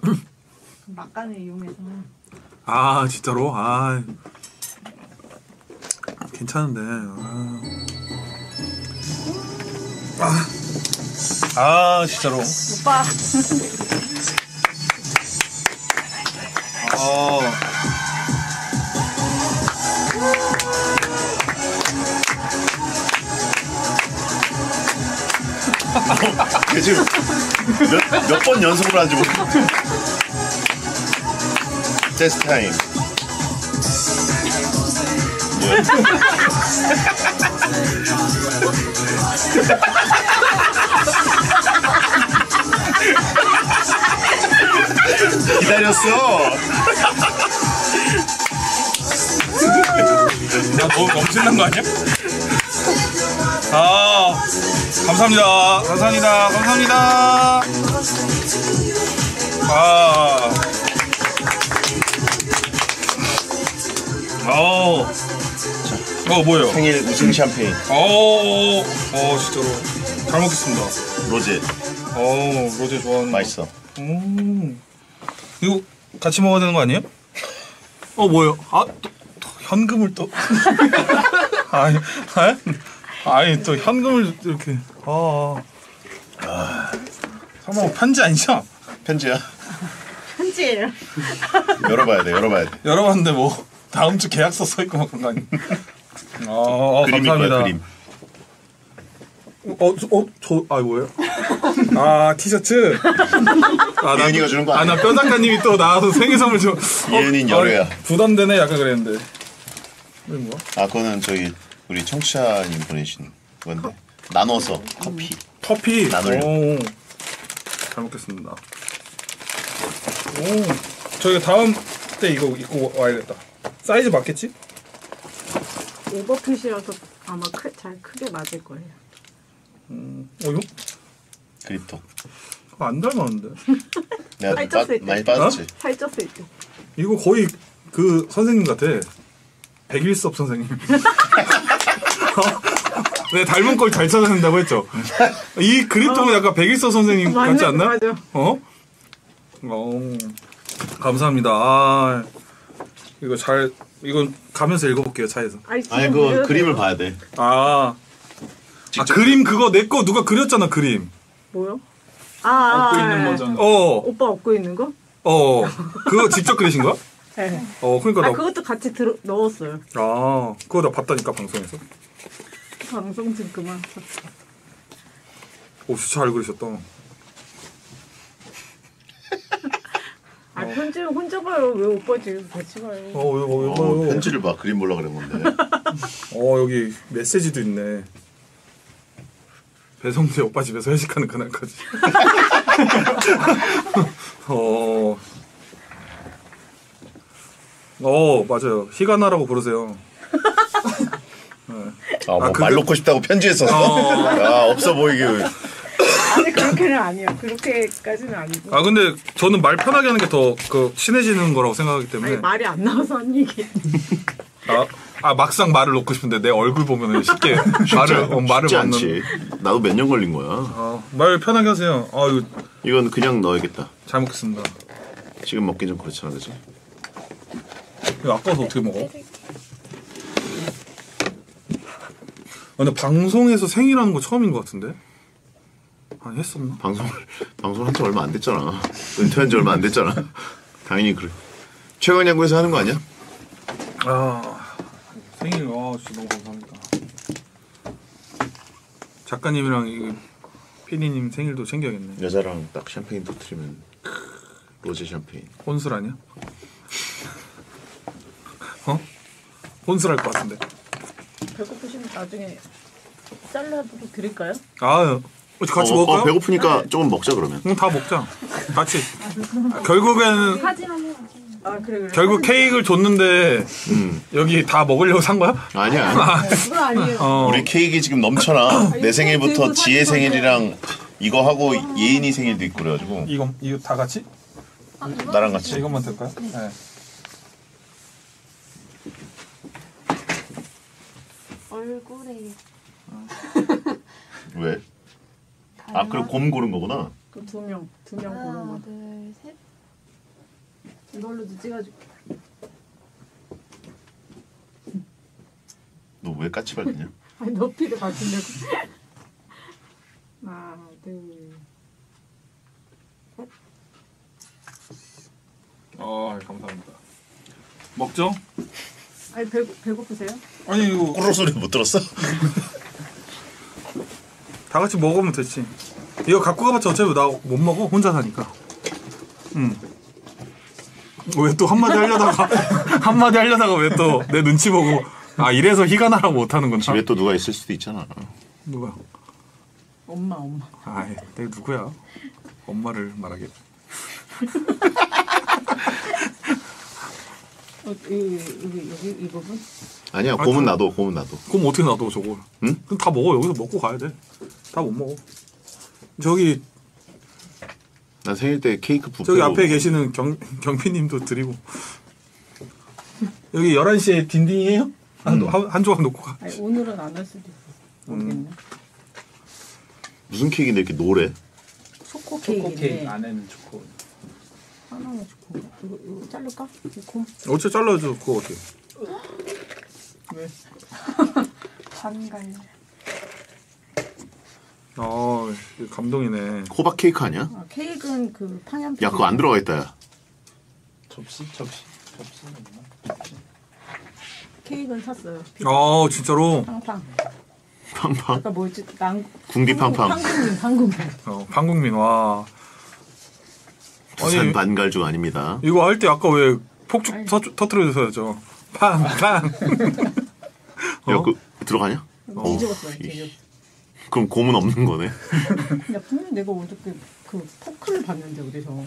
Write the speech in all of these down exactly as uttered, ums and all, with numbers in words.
막간을 이용해서. 아 진짜로? 아 괜찮은데. 아, 아 진짜로. 오빠. 어. 걔 지금 몇, 몇 번 연속으로 하는지 모르겠어. 테스트 타임. 뭐야? 기다렸어. 나 너무 넘친난 거 아니야? 아 감사합니다. 감사합니다. 감사합니다. 아. 어. 어 뭐예요? 생일 우승 샴페인. 어. 어 진짜로. 잘 먹겠습니다. 로제. 어 로제 좋아하는. 맛있어. 음. 이거 같이 먹어야 되는 거 아니에요? 어 뭐예요? 아 또, 또 현금을 또. 아니, 아니, 아니 또 현금을 이렇게. 아. 아. 설마 편지 아니죠? 편지야. 편지예요. 열어봐야 돼. 열어봐야 돼. 열어봤는데 뭐 다음 주 계약서 써 있고 막 그런 거 아니에요? 아, 어, 그림일 감사합니다. 거야, 그림. 어, 저, 어, 저, 아, 뭐예요? 아, 티셔츠? 아, 나, 이은이가 주는 거 아니야? 아, 나 뼈 작가님이 또 나와서 생일 선물 좀. 이은이는 어, 열애야. 어, 부담되네, 약간 그랬는데. 이거 뭐야? 아, 그거는 저기 우리 청취자님 보내신 건데. 나눠서 커피. 커피? 나눠요. 오, 잘 먹겠습니다. 오, 저희가 다음 때 이거 입고 와야겠다. 사이즈 맞겠지? 오버핏이라서 아마 크, 잘 크게 맞을 거예요. 음, 어, 이거? 그립톡. 안 닮았는데. 내가 빠, 살쪘을 때. 많이 빠졌지? 살쪘을 때. 이거 거의 그 선생님 같아. 백일섭 선생님. 네, 닮은 걸 잘 찾아낸다고 했죠. 이 그립톡은 어. 약간 백일섭 선생님 맞네, 같지 않나? 맞아. 어? 어. 감사합니다. 아, 이거 잘 이건 가면서 읽어볼게요, 차에서. 아니, 아니, 그거 그림을 봐야 돼. 아, 아 그림 그거 내 거 누가 그렸잖아, 그림. 뭐요? 아, 업고 아, 있는 아, 버전. 어, 오빠 업고 있는 거? 어, 그거 직접 그리신 거야? 네. 어, 그러니까 아, 나, 그것도 같이 들어, 넣었어요. 아, 그거 나 봤다니까 방송에서. 방송 좀 그만. 오, 진짜 잘 그리셨다. 아, 편지는 혼자 봐요. 왜 오빠 집에서 같이 봐요? 어, 이거, 이거, 어, 이거. 편지를 봐. 그림 보려고 그런 건데. 어, 여기 메시지도 있네. 배성재 오빠 집에서 회식하는 그날까지. 어, 어, 맞아요. 희가나라고 부르세요. 네. 아, 뭐 아, 말 그게- 놓고 싶다고 편지에 썼어? 어. 야, 없어 보이게. 아니, 그렇게는 아니에요. 그렇게까지는 아니고. 아, 근데 저는 말 편하게 하는 게 더 그 친해지는 거라고 생각하기 때문에. 아니, 말이 안 나와서 한 얘기. 아, 아, 막상 말을 놓고 싶은데 내 얼굴 보면 쉽게 말을, 어, 말을 쉽지 맞는. 않지. 나도 몇 년 걸린 거야. 어, 말 편하게 하세요. 아, 이거 이건 그냥 넣어야겠다. 잘 먹겠습니다. 지금 먹기 좀 그렇잖아, 그치? 이거 아까워서 어떻게 먹어? 아, 근데 방송에서 생일하는 거 처음인 것 같은데? 아니, 했었나? 방송을, 방송 한 지 얼마 안 됐잖아. 은퇴한 지 얼마 안 됐잖아. 당연히 그래. 최강 야구에서 하는 거 아니야? 아, 생일, 아, 진짜 너무 감사합니다. 작가님이랑 이 피디님 생일도 챙겨야겠네. 여자랑 딱 샴페인 터트리면 로제 샴페인. 혼술 아니야? 어? 혼술할 것 같은데. 배고프시면 나중에 샐러드도 드릴까요? 아, 같이 어, 먹을까요? 어, 배고프니까 조금 먹자 그러면. 응, 다 먹자. 같이. 아, 결국에는 아, 그래, 그래. 결국 케이크를 줬는데 음. 여기 다 먹으려고 산 거야? 아니야. 그건 아니에요. 어. 우리 케이크 지금 넘쳐나. 내 생일부터 지혜 생일이랑 이거 하고 예인이 생일도 있고 그래가지고 이거 이거 다 같이? 나랑 같이. 이것만 들까요? 네. 얼굴에 왜? 아, 그럼 곰 고른 거구나. 그 두 명, 두 명 보는 하나 거. 둘 셋. 이걸로도 찍어줄게. 너 왜 까치발 되냐? 아니 높이도 맞춘다고. 하나, 둘, 셋. 아 감사합니다. 먹죠? 아니 배 배고프세요? 아니 이거 꼬르륵 소리 못 들었어? 다 같이 먹으면 되지. 이거 갖고 가봤자 어차피 나 못 먹어 혼자 사니까. 응. 왜 또 한마디 하려다가 한마디 하려다가 왜 또 내 눈치 보고 아 이래서 희가 나라고 못하는 건가? 집에 또 누가 있을 수도 있잖아. 누가? 엄마 엄마. 아이 내가 누구야? 엄마를 말하게. 어, 여기 여기 여기 이 부분? 아니야, 아, 곰은 그- 놔둬, 곰은 놔둬. 그럼 어떻게 놔둬 저걸? 응? 그럼 다 먹어. 여기서 먹고 가야 돼. 다 못 먹어. 저기 나 생일 때 케이크 뷔페. 저기 앞에 계시는 경 경피님도 드리고. 여기 열한 시에 딘딘이에요? 한, 음. 한, 한 조각 놓고 가. 아니 오늘은 안 할 수도 있어. 모르겠네. 무슨 케이크인데 이렇게 노래? 초코 초코 케이크 케이크인데 안에는 초코. 하나는 초코. 이거 이거 자를까? 이 곰. 어째 잘라줘 그거 어떻게? 왜? 반갈. 아 감동이네. 호박 케이크 아니야? 아, 케이크는 그 파년. 야, 그거 안 들어가 있다, 야. 접시 접시 접시는 있나? 케이크는 샀어요. 아 진짜로? 팡팡. 팡팡. 아까 뭐였지? 난 궁디 팡팡. 한국민 한국민. 어 방국민 와. 부산 아니 반갈죽 아닙니다. 이거 할 때 아까 왜 폭죽 아니. 터, 터트려 주셔야죠. 팡팡. 야, 어? 그 들어가냐? 어우, 뒤집었어요. 이- 뒤집었어. 그럼 곰은 없는 거네. 야 분명 내가 어저께 그 포크를 봤는데 어디서.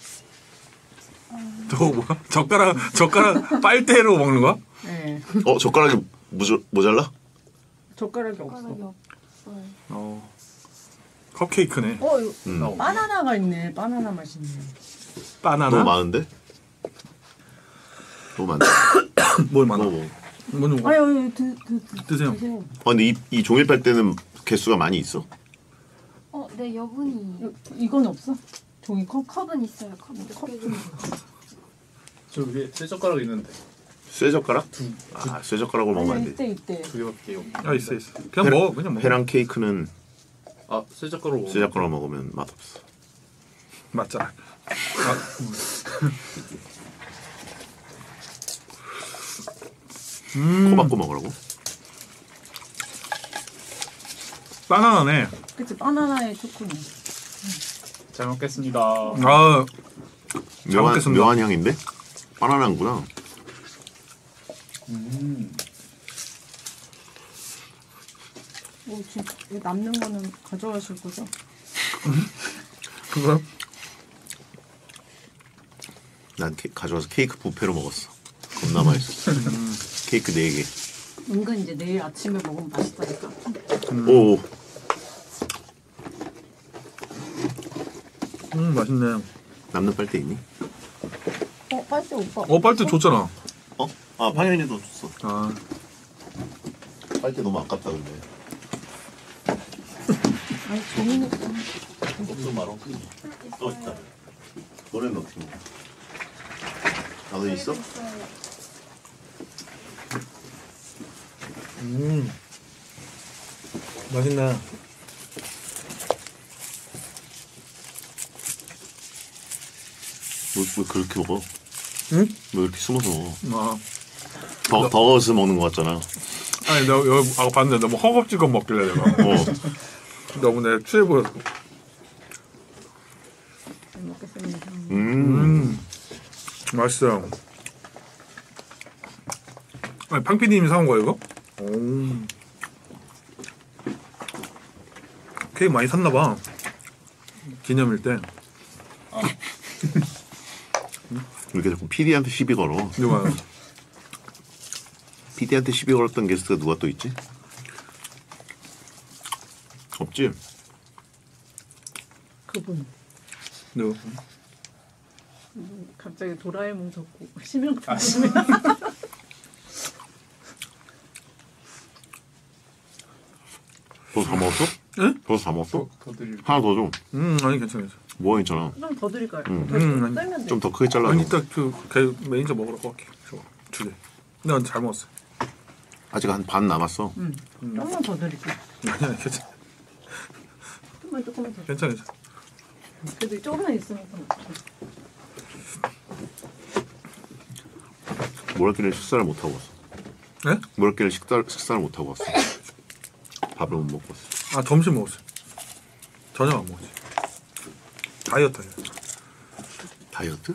저거 뭐야? 젓가락 젓가락 빨대로 먹는 거야? 네. 어, 젓가락이 모자, 모자라? 젓가락이 없어. 젓가락이 없어요. 어. 컵케이크네. 어 이거 음. 바나나가 있네. 바나나 맛있네. 바나나. 너무 많은데? 너무 많다. 뭘 많아? 너무. 뭐는 아유 아유 드, 드, 드, 드세요. 드세요. 어, 근데 이, 이 종일 빨대는 개수가 많이 있어. 어, 네 여분이 이- 이건 없어? 종이컵? 컵은 있어요. 컵 몇 컵 개 좀. 정도. 저 위에 새 젓가락 있는데 쇠 젓가락? 아, 쇠 젓가락으로 먹으면 안 아니 돼. 이때 이때. 두 개밖에 없. 아 있어 있어. 그냥 먹어 그냥 먹어. 회랑 케이크는 아새 젓가락. 쇠 젓가락 먹으면 맛없어. 맞잖아. 아, 음. 코 박고 먹으라고? 바나나네. 그치 바나나의 초코네. 잘 먹겠습니다. 아 묘한, 먹겠습니다. 묘한 향인데? 바나나구나. 음. 뭐 진짜 이거 남는 거는 가져가실 거죠? 그거 난 케, 가져와서 케이크 뷔페로 먹었어. 겁나 맛있어. 케이크 네 개. 은근 이제 내일 아침에 먹으면 맛있다니까. 오, 음 맛있네. 남는 빨대 있니? 어 빨대 오빠. 어 빨대 줬잖아. 어? 아, 방현이도 줬어. 아 빨대 너무 아깝다, 근데. 아니 종이는 없어 말어. 또 있다. 너넨 어떻게 먹어? 나도 있어? 음 맛있네. 뭐, 뭐 그렇게 먹어? 응? 왜 이렇게 숨어서 먹어? 아 더, 더워서 먹는 것 같잖아. 아니 너 여기 아까 봤는데 너무 허겁지겁 먹길래 내가 어. 너무 내 취해 보여서. 잘 먹겠습니다. 음. 음 맛있어요. 아니 팡피디님이 사온 거야 이거? 오. 케이크 많이 샀나 봐. 기념일 때. 이렇게 자꾸 피디한테 시비 걸어. 누가? 피디한테 시비 걸었던 게스트가 누가 또 있지? 없지? 그분 누구? 갑자기 도라에몽 덮고 심형 아, 조심해. 너 다 먹었어? 벌써 다 먹었어? 더 드릴. 하나 더 줘. 음 아니 괜찮아. 뭐가 있잖아. 좀 더 드릴까요? 음. 더 음, 아니, 썰면 돼. 좀 더 크게 잘라. 아니 이따 그 그 매니저 먹으러 갈게. 저거 두 개. 근데 잘 먹었어. 아직 한 반 남았어. 음. 조금만 더 드릴게요. 아니 아니 괜찮아. 조금만 조금만 더. 괜찮아 괜찮아. 그래도 조금만 있으면 좀. 모래끼리 식사를 못 하고 왔어. 네? 모래끼리 식사 식사를 못 하고 왔어. 밥을 못 먹고 왔어. 아 점심 먹었어. 저녁 안 먹었지. 다이어트 하려. 다이어트?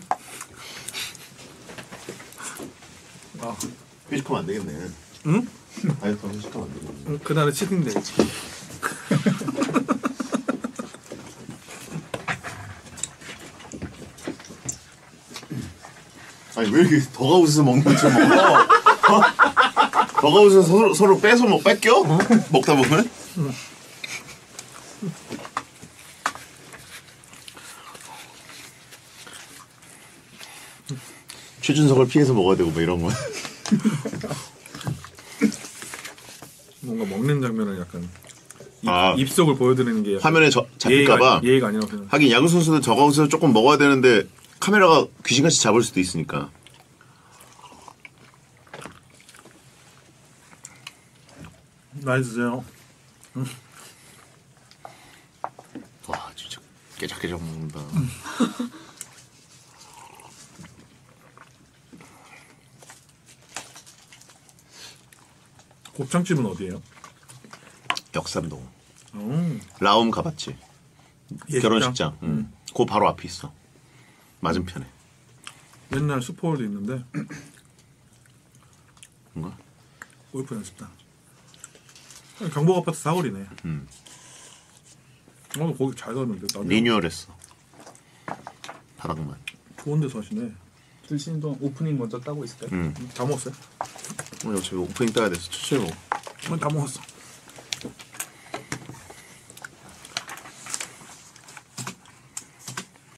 아 회식하면 안 되겠네. 응? 다이어트 회식하면 안 되겠네. 그날은 치팅데이. 아니 왜 이렇게 더가웃에서 먹는 것처럼 먹어? 어? 더가웃에서 서로, 서로 빼서 뭐 뺏겨? 먹다 보면? 최준석을 피해서 먹어야 되고 뭐 이런 거. 뭔가 먹는 장면을 약간 입, 아. 입속을 보여드리는 게 약간 화면에 저, 예의가, 잡힐까봐. 예의가 아니라고 생각. 하긴 야구 선수는 저가웃에서 조금 먹어야 되는데 카메라가 귀신같이 잡을 수도 있으니까. 많이 드세요. 와 진짜 깨작깨작 먹는다. 곱창집은 어디예요? 역삼동. 음, 라움 가봤지? 예식장? 결혼식장. 응. 그 바로 앞에 있어. 맞은편에. 옛날 슈퍼홀도 있는데 뭔가? 골프 연습장. 경복 아파트 사거리네. 음. 어 거기 잘 가는데 나도 리뉴얼했어. 바닥만. 좋은 데서 하시네. 드시는 동안 오프닝 먼저 따고 있을까요? 응. 다 먹었어요? 어, 어차피 오프닝 따야 돼서 천천히 먹어. 어, 다 먹었어.